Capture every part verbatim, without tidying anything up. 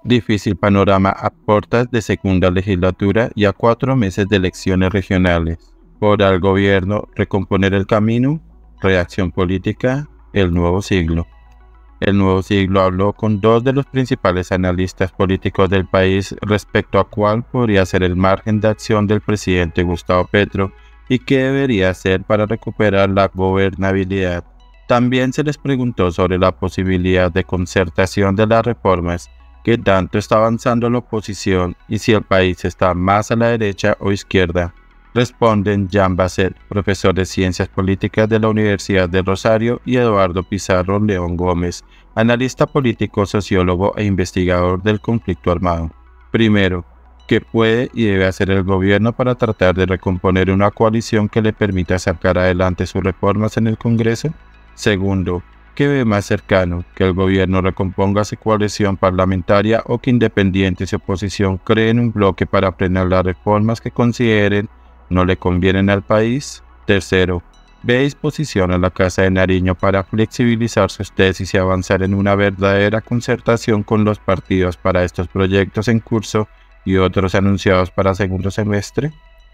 Difícil panorama a puertas de segunda legislatura y a cuatro meses de elecciones regionales. ¿Podrá el gobierno recomponer el camino? Reacción política, el nuevo siglo. El nuevo siglo habló con dos de los principales analistas políticos del país respecto a cuál podría ser el margen de acción del presidente Gustavo Petro y qué debería hacer para recuperar la gobernabilidad. También se les preguntó sobre la posibilidad de concertación de las reformas, qué tanto está avanzando la oposición y si el país está más a la derecha o izquierda. Responden Jean Basset, profesor de Ciencias Políticas de la Universidad de Rosario, y Eduardo Pizarro León Gómez, analista político, sociólogo e investigador del conflicto armado. Primero, ¿qué puede y debe hacer el gobierno para tratar de recomponer una coalición que le permita sacar adelante sus reformas en el Congreso? Segundo, ¿qué ve más cercano, que el gobierno recomponga su coalición parlamentaria o que independientes y oposición creen un bloque para frenar las reformas que consideren no le convienen al país? Tercero, ¿ve disposición a la Casa de Nariño para flexibilizar sus tesis y avanzar en una verdadera concertación con los partidos para estos proyectos en curso y otros anunciados para segundo semestre?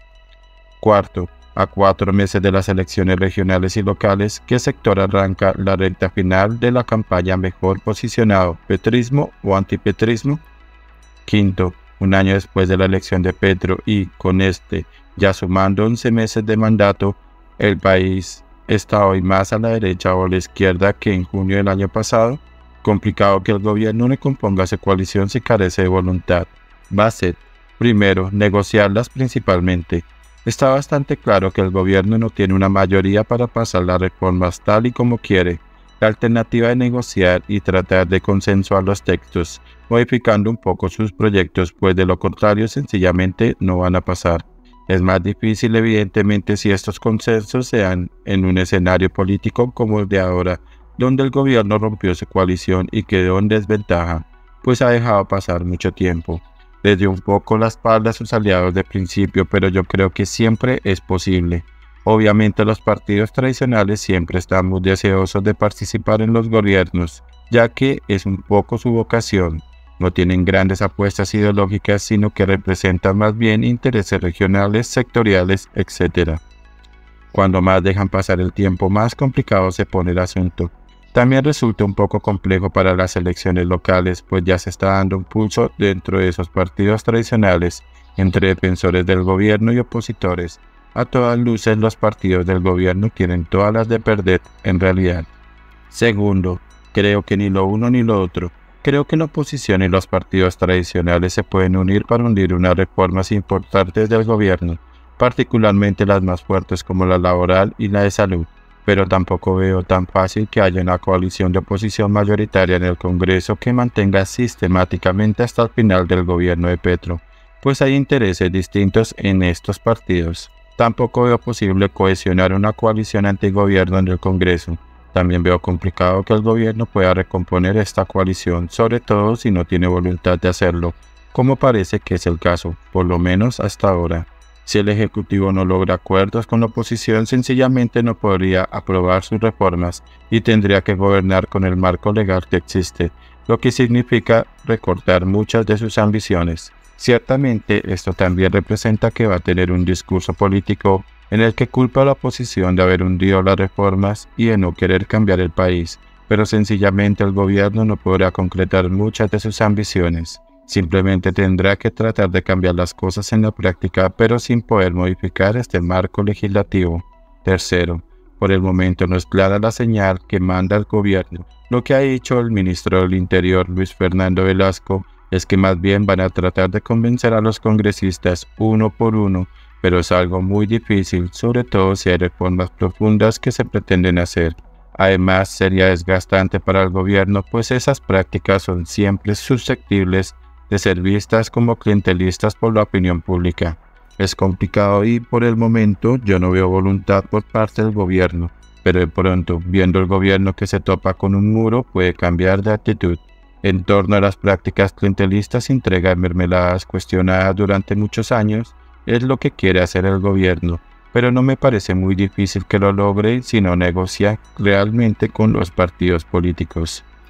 Cuarto, a cuatro meses de las elecciones regionales y locales, ¿qué sector arranca la recta final de la campaña mejor posicionado, petrismo o antipetrismo? Quinto, un año después de la elección de Petro y, con este, ya sumando once meses de mandato, ¿el país está hoy más a la derecha o a la izquierda que en junio del año pasado? Complicado que el gobierno le componga su coalición si carece de voluntad. Basset, primero, negociarlas principalmente. Está bastante claro que el gobierno no tiene una mayoría para pasar las reformas tal y como quiere. La alternativa de negociar y tratar de consensuar los textos, modificando un poco sus proyectos, pues de lo contrario sencillamente no van a pasar. Es más difícil evidentemente si estos consensos se dan en un escenario político como el de ahora, donde el gobierno rompió su coalición y quedó en desventaja, pues ha dejado pasar mucho tiempo. Les dio un poco la espalda a sus aliados de principio, pero yo creo que siempre es posible. Obviamente los partidos tradicionales siempre están muy deseosos de participar en los gobiernos, ya que es un poco su vocación. No tienen grandes apuestas ideológicas, sino que representan más bien intereses regionales, sectoriales, etcétera. Cuando más dejan pasar el tiempo, más complicado se pone el asunto. También resulta un poco complejo para las elecciones locales, pues ya se está dando un pulso dentro de esos partidos tradicionales, entre defensores del gobierno y opositores. A todas luces, los partidos del gobierno tienen todas las de perder, en realidad. Segundo, creo que ni lo uno ni lo otro. Creo que la oposición y los partidos tradicionales se pueden unir para hundir unas reformas importantes del gobierno, particularmente las más fuertes como la laboral y la de salud. Pero tampoco veo tan fácil que haya una coalición de oposición mayoritaria en el Congreso que mantenga sistemáticamente hasta el final del gobierno de Petro, pues hay intereses distintos en estos partidos. Tampoco veo posible cohesionar una coalición antigobierno en el Congreso. También veo complicado que el gobierno pueda recomponer esta coalición, sobre todo si no tiene voluntad de hacerlo, como parece que es el caso, por lo menos hasta ahora. Si el Ejecutivo no logra acuerdos con la oposición, sencillamente no podría aprobar sus reformas y tendría que gobernar con el marco legal que existe, lo que significa recortar muchas de sus ambiciones. Ciertamente, esto también representa que va a tener un discurso político en el que culpa a la oposición de haber hundido las reformas y de no querer cambiar el país, pero sencillamente el gobierno no podrá concretar muchas de sus ambiciones. Simplemente tendrá que tratar de cambiar las cosas en la práctica, pero sin poder modificar este marco legislativo. Tercero, por el momento no es clara la señal que manda el gobierno. Lo que ha dicho el ministro del Interior, Luis Fernando Velasco, es que más bien van a tratar de convencer a los congresistas uno por uno, pero es algo muy difícil, sobre todo si hay reformas profundas que se pretenden hacer. Además, sería desgastante para el gobierno, pues esas prácticas son siempre susceptibles de ser vistas como clientelistas por la opinión pública. Es complicado y, por el momento, yo no veo voluntad por parte del gobierno, pero de pronto, viendo el gobierno que se topa con un muro, puede cambiar de actitud. En torno a las prácticas clientelistas, entrega de mermeladas cuestionadas durante muchos años, es lo que quiere hacer el gobierno, pero no me parece muy difícil que lo logre si no negocia realmente con los partidos políticos.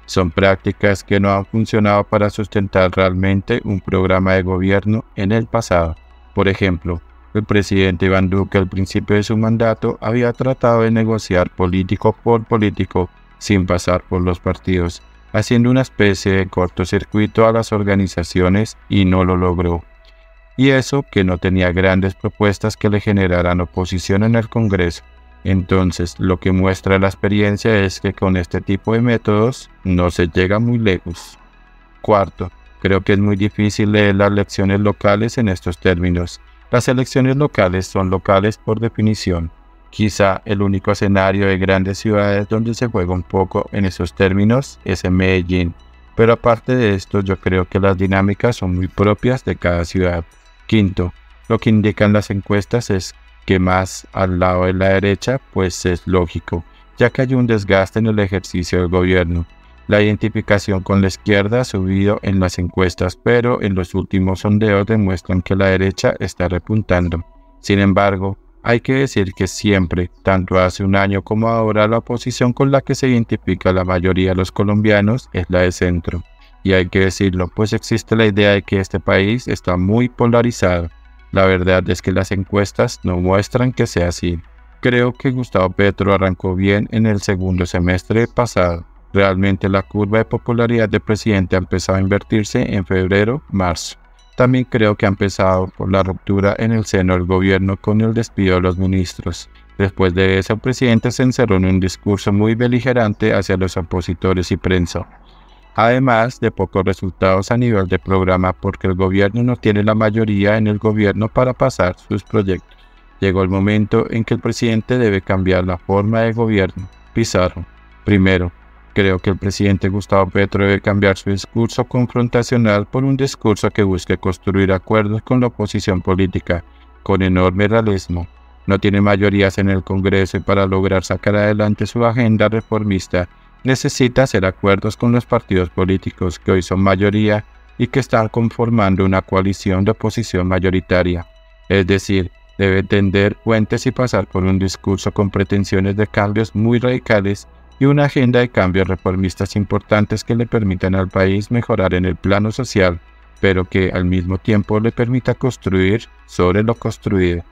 Son prácticas que no han funcionado para sustentar realmente un programa de gobierno en el pasado. Por ejemplo, el presidente Iván Duque al principio de su mandato había tratado de negociar político por político sin pasar por los partidos, haciendo una especie de cortocircuito a las organizaciones y no lo logró. Y eso que no tenía grandes propuestas que le generaran oposición en el Congreso. Entonces, lo que muestra la experiencia es que con este tipo de métodos no se llega muy lejos. Cuarto, creo que es muy difícil leer las elecciones locales en estos términos. Las elecciones locales son locales por definición. Quizá el único escenario de grandes ciudades donde se juega un poco en esos términos es en Medellín. Pero aparte de esto, yo creo que las dinámicas son muy propias de cada ciudad. Quinto, lo que indican las encuestas es que más al lado de la derecha, pues es lógico, ya que hay un desgaste en el ejercicio del gobierno. La identificación con la izquierda ha subido en las encuestas, pero en los últimos sondeos demuestran que la derecha está repuntando. Sin embargo, hay que decir que siempre, tanto hace un año como ahora, la oposición con la que se identifica la mayoría de los colombianos es la de centro. Y hay que decirlo, pues existe la idea de que este país está muy polarizado. La verdad es que las encuestas no muestran que sea así. Creo que Gustavo Petro arrancó bien en el segundo semestre pasado. Realmente la curva de popularidad del presidente ha empezado a invertirse en febrero, marzo. También creo que ha empezado por la ruptura en el seno del gobierno con el despido de los ministros. Después de eso, el presidente se encerró en un discurso muy beligerante hacia los opositores y prensa. Además de pocos resultados a nivel de programa porque el gobierno no tiene la mayoría en el gobierno para pasar sus proyectos. Llegó el momento en que el presidente debe cambiar la forma de gobierno. Pizarro. Primero, creo que el presidente Gustavo Petro debe cambiar su discurso confrontacional por un discurso que busque construir acuerdos con la oposición política, con enorme realismo. No tiene mayorías en el Congreso y para lograr sacar adelante su agenda reformista, necesita hacer acuerdos con los partidos políticos que hoy son mayoría y que están conformando una coalición de oposición mayoritaria. Es decir, debe tender puentes y pasar por un discurso con pretensiones de cambios muy radicales y una agenda de cambios reformistas importantes que le permitan al país mejorar en el plano social, pero que al mismo tiempo le permita construir sobre lo construido.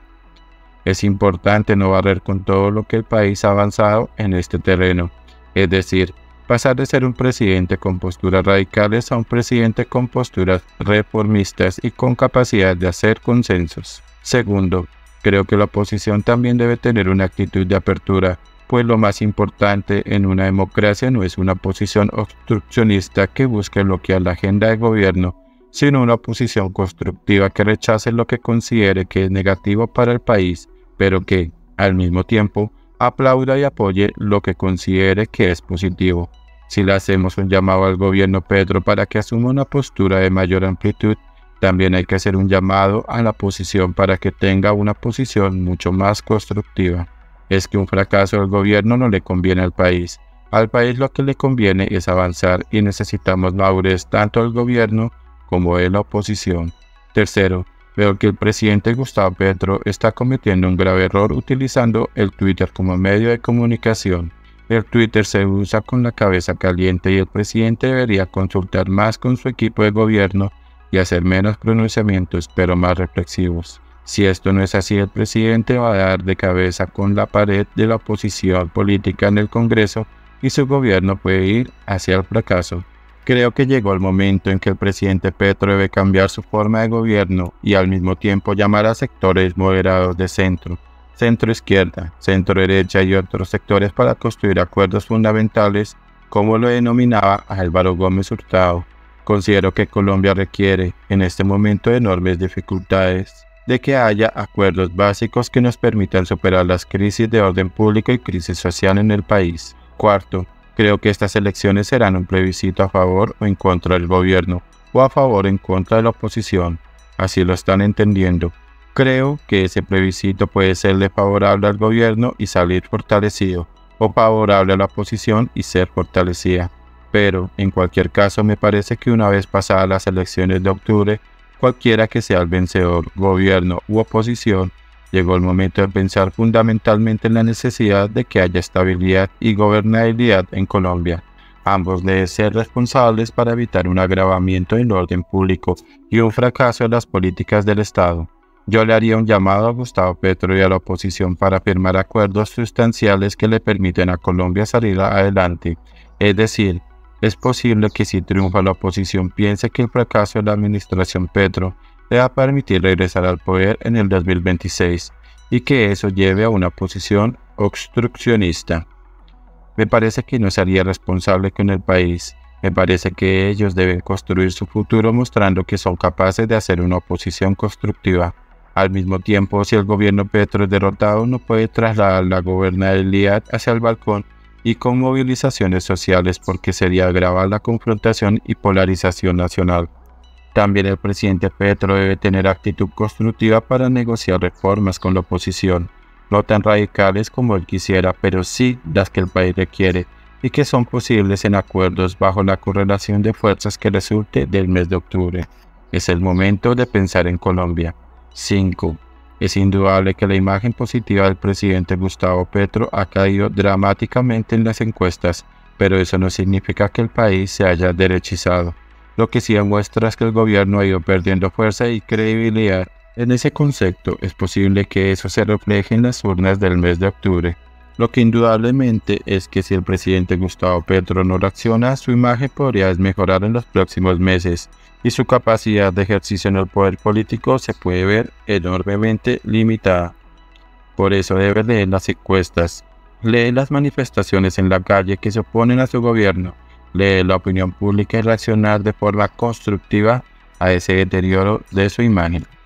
Es importante no barrer con todo lo que el país ha avanzado en este terreno. Es decir, pasar de ser un presidente con posturas radicales a un presidente con posturas reformistas y con capacidad de hacer consensos. Segundo, creo que la oposición también debe tener una actitud de apertura, pues lo más importante en una democracia no es una posición obstruccionista que busque bloquear la agenda de gobierno, sino una oposición constructiva que rechace lo que considere que es negativo para el país, pero que, al mismo tiempo, aplauda y apoye lo que considere que es positivo. Si le hacemos un llamado al gobierno Petro para que asuma una postura de mayor amplitud, también hay que hacer un llamado a la oposición para que tenga una posición mucho más constructiva. Es que un fracaso del gobierno no le conviene al país. Al país lo que le conviene es avanzar y necesitamos madurez tanto del gobierno como de la oposición. Tercero, veo que el presidente Gustavo Petro está cometiendo un grave error utilizando el Twitter como medio de comunicación. El Twitter se usa con la cabeza caliente y el presidente debería consultar más con su equipo de gobierno y hacer menos pronunciamientos, pero más reflexivos. Si esto no es así, el presidente va a dar de cabeza con la pared de la oposición política en el Congreso y su gobierno puede ir hacia el fracaso. Creo que llegó el momento en que el presidente Petro debe cambiar su forma de gobierno y al mismo tiempo llamar a sectores moderados de centro, centro-izquierda, centro-derecha y otros sectores para construir acuerdos fundamentales, como lo denominaba Álvaro Gómez Hurtado. Considero que Colombia requiere, en este momento de enormes dificultades, de que haya acuerdos básicos que nos permitan superar las crisis de orden público y crisis social en el país. Cuarto, creo que estas elecciones serán un plebiscito a favor o en contra del gobierno, o a favor o en contra de la oposición. Así lo están entendiendo. Creo que ese plebiscito puede serle favorable al gobierno y salir fortalecido, o favorable a la oposición y ser fortalecida. Pero, en cualquier caso, me parece que una vez pasadas las elecciones de octubre, cualquiera que sea el vencedor, gobierno u oposición, llegó el momento de pensar fundamentalmente en la necesidad de que haya estabilidad y gobernabilidad en Colombia. Ambos deben ser responsables para evitar un agravamiento del orden público y un fracaso de las políticas del Estado. Yo le haría un llamado a Gustavo Petro y a la oposición para firmar acuerdos sustanciales que le permiten a Colombia salir adelante. Es decir, es posible que si triunfa la oposición piense que el fracaso de la administración Petro le va a permitir regresar al poder en el dos mil veintiséis y que eso lleve a una posición obstruccionista. Me parece que no sería responsable con el país. Me parece que ellos deben construir su futuro mostrando que son capaces de hacer una oposición constructiva. Al mismo tiempo, si el gobierno Petro es derrotado, no puede trasladar la gobernabilidad hacia el balcón y con movilizaciones sociales porque sería gravar la confrontación y polarización nacional. También el presidente Petro debe tener actitud constructiva para negociar reformas con la oposición, no tan radicales como él quisiera, pero sí las que el país requiere y que son posibles en acuerdos bajo la correlación de fuerzas que resulte del mes de octubre. Es el momento de pensar en Colombia. cinco. Es indudable que la imagen positiva del presidente Gustavo Petro ha caído dramáticamente en las encuestas, pero eso no significa que el país se haya derechizado. Lo que sí demuestra es que el gobierno ha ido perdiendo fuerza y credibilidad. En ese concepto, es posible que eso se refleje en las urnas del mes de octubre. Lo que indudablemente es que si el presidente Gustavo Petro no reacciona, su imagen podría desmejorar en los próximos meses y su capacidad de ejercicio en el poder político se puede ver enormemente limitada. Por eso debe leer las encuestas, lee las manifestaciones en la calle que se oponen a su gobierno, lee la opinión pública y reaccionar de forma constructiva a ese deterioro de su imagen.